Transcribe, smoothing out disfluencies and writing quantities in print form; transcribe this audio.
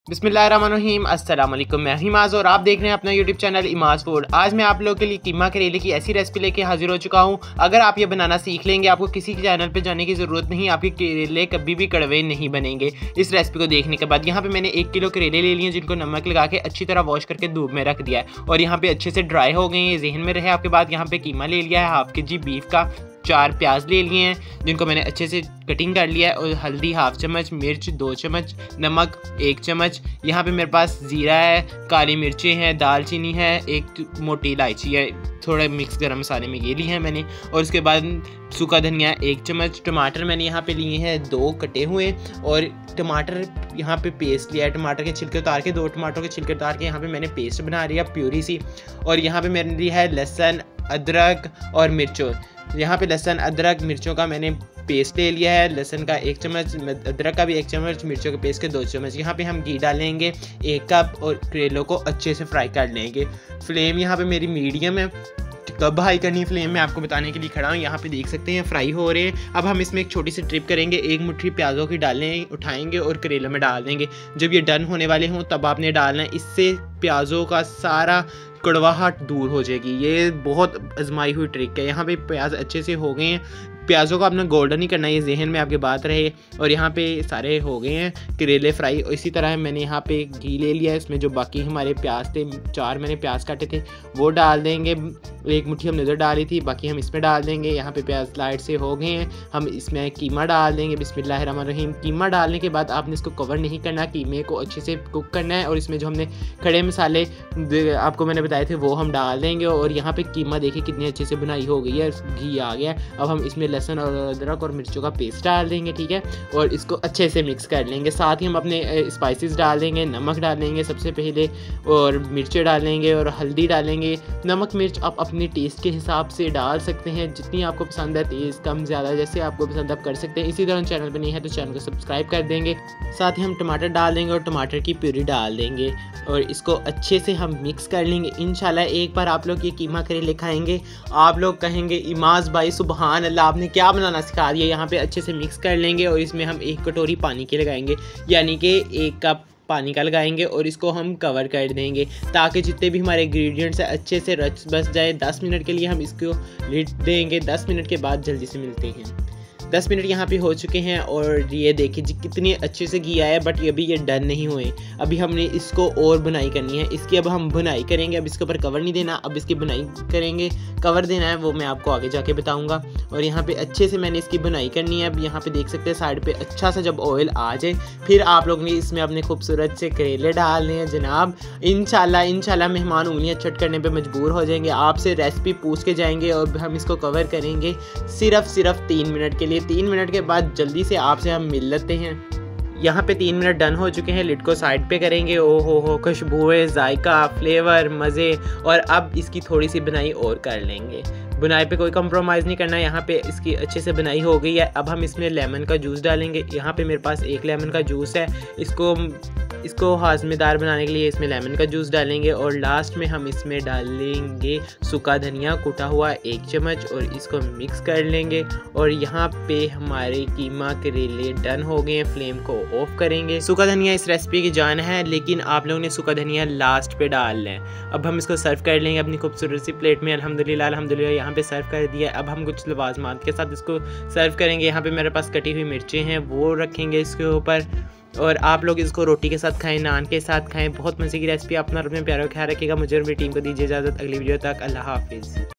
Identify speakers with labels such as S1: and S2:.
S1: बिस्मिल्लाहिर्रहमानिर्रहीम अस्सलाम वालेकुम। मैं हिमाज और आप देख रहे हैं अपना यूट्यूब चैनल इमाज फूड। आज मैं आप लोगों के लिए कीमा करेले की ऐसी रेसिपी लेके हाजिर हो चुका हूं। अगर आप ये बनाना सीख लेंगे आपको किसी के चैनल पे जाने की ज़रूरत नहीं, आपके करेले कभी भी कड़वे नहीं बनेंगे। इस रेसिपी को देखने के बाद यहाँ पे मैंने 1 किलो करेले ले लिए जिनको नमक लगा के अच्छी तरह वॉश करके धूप में रख दिया है और यहाँ पे अच्छे से ड्राई हो गए हैं, जहन में रहे आपके बाद। यहाँ पे कीमा ले लिया है हाफ के जी बीफ का, 4 प्याज ले लिए हैं जिनको मैंने अच्छे से कटिंग कर लिया है और हल्दी हाफ चम्मच, मिर्च 2 चम्मच, नमक 1 चम्मच। यहाँ पे मेरे पास ज़ीरा है, काली मिर्चें हैं, दालचीनी है, एक मोटी इलायची है, थोड़ा मिक्स गरम मसाले में ये लिए हैं मैंने। और उसके बाद सूखा धनिया 1 चम्मच। टमाटर मैंने यहाँ पे लिए हैं 2 कटे हुए और टमाटर यहाँ पे पेस्ट लिया है। टमाटर के छिलके उतार के 2 टमाटरों के छिलके उतार के यहाँ पे मैंने पेस्ट बना लिया प्यूरी सी। और यहाँ पे मैंने लिया है लहसुन, अदरक और मिर्चों। यहाँ पे लहसुन, अदरक, मिर्चों का मैंने पेस्ट ले लिया है। लहसुन का 1 चम्मच, अदरक का भी 1 चम्मच, मिर्चों के पेस्ट के 2 चम्मच। यहाँ पे हम घी डालेंगे 1 कप और करेलों को अच्छे से फ्राई कर लेंगे। फ्लेम यहाँ पे मेरी मीडियम है। कब हाई करनी फ्लेम में आपको बताने के लिए खड़ा हूँ। यहाँ पे देख सकते हैं फ्राई हो रहे हैं। अब हम इसमें एक छोटी सी ट्रिप करेंगे, 1 मुट्ठी प्याज़ों की डालें, उठाएंगे और करेलों में डाल देंगे। जब ये डन होने वाले हों तब आपने डालना है, इससे प्याज़ों का सारा कड़वाहट दूर हो जाएगी। ये बहुत आजमाई हुई ट्रिक है। यहाँ पे प्याज अच्छे से हो गए हैं, प्याज़ों को अपना गोल्डन ही करना है, ये जहन में आपके बात रहे। और यहाँ पे सारे हो गए हैं करेले फ्राई। और इसी तरह मैंने यहाँ पे घी ले लिया है, इसमें जो बाकी हमारे प्याज थे 4 मैंने प्याज काटे थे वो डाल देंगे। 1 मुट्ठी हमने उधर डाली थी, बाकी हम इसमें डाल देंगे। यहाँ पे प्याज लाइट से हो गए हैं, हम इसमें कीमा डाल देंगे। बिस्मिल्लाहिर्रहमानिर्रहीम। कीमा डालने के बाद आपने इसको कवर नहीं करना, कीमे को अच्छे से कुक करना है। और इसमें जो हमने खड़े मसाले आपको मैंने बताए थे वो हम डाल देंगे। और यहाँ पे कीमा देखिए कितनी अच्छे से बुनाई हो गई है, घी आ गया। अब हम इसमें लहसुन और अदरक और मिर्चों का पेस्ट डाल देंगे, ठीक है। और इसको अच्छे से मिक्स कर लेंगे। साथ ही हम अपने स्पाइसेस डाल देंगे, नमक डालेंगे सबसे पहले और मिर्चें डालेंगे और हल्दी डालेंगे। नमक मिर्च आप अपने टेस्ट के हिसाब से डाल सकते हैं, जितनी आपको पसंद है, तेज़ कम ज़्यादा जैसे आपको पसंद आप कर सकते हैं। इसी तरह चैनल पर नहीं है तो चैनल को सब्सक्राइब कर देंगे। साथ ही हम टमाटर डाल देंगे और टमाटर की प्यूरी डाल देंगे और इसको अच्छे से हम मिक्स कर लेंगे। इंशाल्लाह एक बार आप लोग ये कीमा करेले खाएंगे, आप लोग कहेंगे इमाज भाई सुबहान अल्लाह, आपने क्या बनाना सिखा दिया। यहाँ पे अच्छे से मिक्स कर लेंगे और इसमें हम 1 कटोरी पानी की लगाएंगे, यानी कि 1 कप पानी का लगाएंगे। और इसको हम कवर कर देंगे ताकि जितने भी हमारे इंग्रेडिएंट्स हैं अच्छे से रच बस जाए। 10 मिनट के लिए हम इसको लिड देंगे। 10 मिनट के बाद जल्दी से मिलते हैं। 10 मिनट यहाँ पे हो चुके हैं और ये देखिए जी कितनी अच्छे से घी आया है। बट अभी ये डन नहीं हुए, अभी हमने इसको और बुनाई करनी है। इसकी अब हम बुनाई करेंगे। अब इसके ऊपर कवर नहीं देना, अब इसकी बुनाई करेंगे। कवर देना है वो मैं आपको आगे जाके बताऊंगा। और यहाँ पे अच्छे से मैंने इसकी बुनाई करनी है। अब यहाँ पे देख सकते हैं साइड पे अच्छा सा जब ऑयल आ जाए फिर आप लोग ने इसमें अपने खूबसूरत से करेले डालने हैं जनाब। इंशाल्लाह मेहमान उंगलियाँ चट करने पे मजबूर हो जाएंगे, आपसे रेसिपी पूछ के जाएंगे। और हम इसको कवर करेंगे सिर्फ 3 मिनट के लिए। 3 मिनट के बाद जल्दी से आपसे हम मिल लेते हैं। यहाँ पे 3 मिनट डन हो चुके हैं, लिड को साइड पे करेंगे। ओहो हो, खुशबुएं, जायका, फ्लेवर, मज़े। और अब इसकी थोड़ी सी बुनाई और कर लेंगे। बुनाई पे कोई कंप्रोमाइज़ नहीं करना। यहाँ पे इसकी अच्छे से बुनाई हो गई है। अब हम इसमें लेमन का जूस डालेंगे। यहाँ पे मेरे पास 1 लेमन का जूस है। इसको हाजमेदार बनाने के लिए इसमें लेमन का जूस डालेंगे। और लास्ट में हम इसमें डालेंगे सूखा धनिया कुटा हुआ 1 चम्मच और इसको मिक्स कर लेंगे। और यहाँ पे हमारे कीमा करेले डन हो गए हैं। फ्लेम को ऑफ करेंगे। सूखा धनिया इस रेसिपी की जान है, लेकिन आप लोगों ने सूखा धनिया लास्ट पे डाल लें। अब हम इसको सर्व कर लेंगे अपनी खूबसूरत सी प्लेट में। अल्हम्दुलिल्लाह यहाँ पे सर्व कर दिया। अब हम कुछ लवाजमात के साथ इसको सर्व करेंगे। यहाँ पे मेरे पास कटी हुई मिर्चें हैं वो रखेंगे इसके ऊपर। और आप लोग इसको रोटी के साथ खाएं, नान के साथ खाएं। बहुत मज़े की रेसिपी। अपना अपने प्यारों का ख्याल रखिएगा। मुझे और मेरी टीम को दीजिए इजाज़त। अगली वीडियो तक अल्लाह हाफिज़।